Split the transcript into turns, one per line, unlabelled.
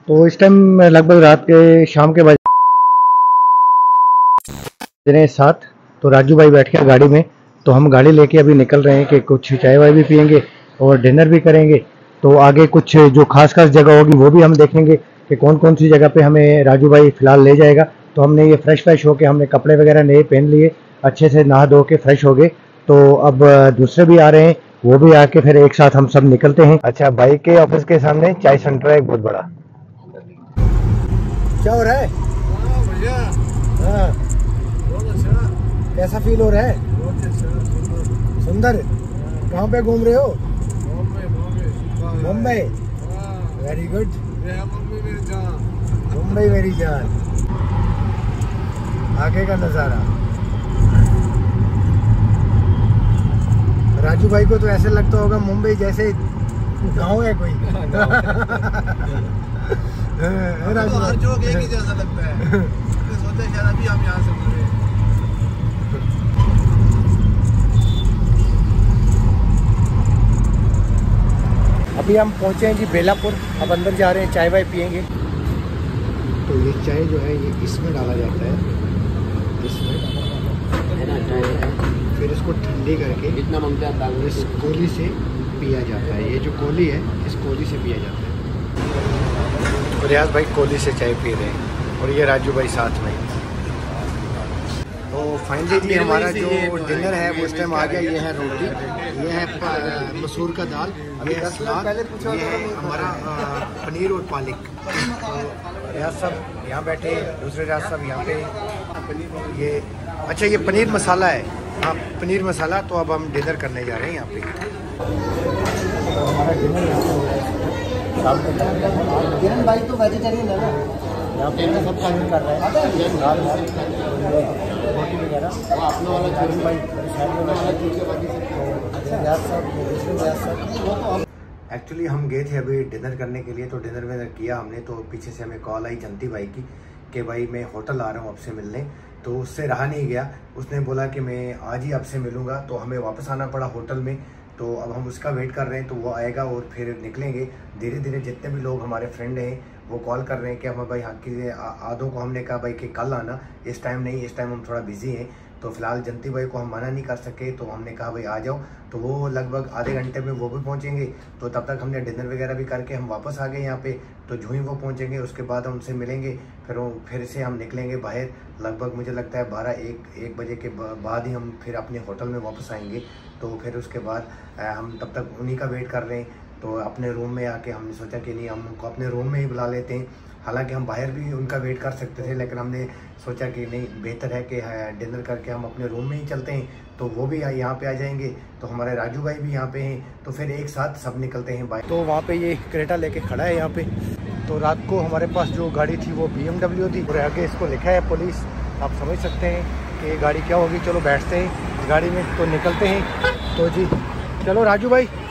तो इस टाइम लगभग रात के शाम के बज रहे हैं 7। तो राजू भाई बैठ गया गाड़ी में, तो हम गाड़ी लेके अभी निकल रहे हैं कि कुछ चाय वाय भी पियेंगे और डिनर भी करेंगे। तो आगे कुछ जो खास खास जगह होगी वो भी हम देखेंगे कि कौन कौन सी जगह पे हमें राजू भाई फिलहाल ले जाएगा। तो हमने ये फ्रेश होके हमने कपड़े वगैरह नए पहन लिए, अच्छे से नहा धो के फ्रेश हो गए। तो अब दूसरे भी आ रहे हैं, वो भी आके फिर एक साथ हम सब निकलते हैं। अच्छा, भाई के ऑफिस के सामने चाय सेंटर है एक बहुत बड़ा। क्या हो रहा है? हाँ, कैसा फील हो रहा है? सुंदर। कहाँ पे घूम रहे हो? मुंबई। Very good. मुंबई मेरी जान। आगे का नज़ारा। राजू भाई को तो ऐसे लगता होगा मुंबई जैसे गांव है कोई। राजू हर जगह एक ही जैसा लगता है। सोचा यार अभी हम यहाँ से गुजरे। अभी हम पहुंचे हैं जी बेलापुर। अब अंदर जा रहे हैं, चाय वाय पियेंगे। तो ये चाय जो है ये इसमें डाला जाता है, इसमें फिर इसको ठंडी करके कितना मंगता है इस कोली से पिया जाता है। ये जो कोली है इस कोली से पिया जाता है। तो रियाज भाई कोली से चाय पी रहे हैं और ये राजू भाई साथ में। तो फाइनली हमारा जो डिनर है वो इस टाइम आ गया। ये है रोटी, ये है मसूर का दाल, ये है सलाद, ये है हमारा पनीर और पालक। रियाज सब यहाँ बैठे, दूसरे रियाज सब यहाँ पे। ये अच्छा ये पनीर मसाला है, हाँ पनीर मसाला। तो अब हम डिनर करने जा रहे हैं यहाँ पे। तो हमारा डिनर किरण भाई तो वेजिटेरियन है ना, यहाँ पे सब शामिल कर रहे हैं, दाल रोटी वगैरह। अपना वाला किरण भाई एक्चुअली हम गए थे अभी डिनर करने के लिए। तो डिनर विनर किया हमने, तो पीछे से हमें कॉल आई जंती भाई की कि भाई मैं होटल आ रहा हूँ आपसे मिलने। तो उससे रहा नहीं गया, उसने बोला कि मैं आज ही आपसे मिलूँगा। तो हमें वापस आना पड़ा होटल में। तो अब हम उसका वेट कर रहे हैं, तो वो आएगा और फिर निकलेंगे धीरे धीरे। जितने भी लोग हमारे फ्रेंड हैं वो कॉल कर रहे हैं कि हम भाई हाँ कि आधों को हमने कहा भाई कि कल आना, इस टाइम नहीं, इस टाइम हम थोड़ा बिजी हैं। तो फिलहाल जंती भाई को हम मना नहीं कर सके, तो हमने कहा भाई आ जाओ। तो वो लगभग आधे घंटे में वो भी पहुंचेंगे। तो तब तक हमने डिनर वगैरह भी करके हम वापस आ गए यहाँ पे। तो जो ही वो पहुंचेंगे उसके बाद हम उनसे मिलेंगे, फिर से हम निकलेंगे बाहर। लगभग मुझे लगता है 12-1 बजे के बाद ही हम फिर अपने होटल में वापस आएंगे। तो फिर उसके बाद हम तब तक उन्हीं का वेट कर रहे हैं। तो अपने रूम में आके हमने सोचा कि नहीं, हम उनको अपने रूम में ही बुला लेते हैं। हालांकि हम बाहर भी उनका वेट कर सकते थे, लेकिन हमने सोचा कि नहीं, बेहतर है कि डिनर करके हम अपने रूम में ही चलते हैं। तो वो भी यहाँ पे आ जाएंगे, तो हमारे राजू भाई भी यहाँ पे हैं। तो फिर एक साथ सब निकलते हैं बाहर। तो वहाँ पे ये क्रेटा लेके खड़ा है यहाँ पे। तो रात को हमारे पास जो गाड़ी थी वो BMW थी और आगे इसको लिखा है पुलिस। आप समझ सकते हैं कि गाड़ी क्या होगी। चलो बैठते हैं गाड़ी में, तो निकलते हैं। तो जी चलो राजू भाई।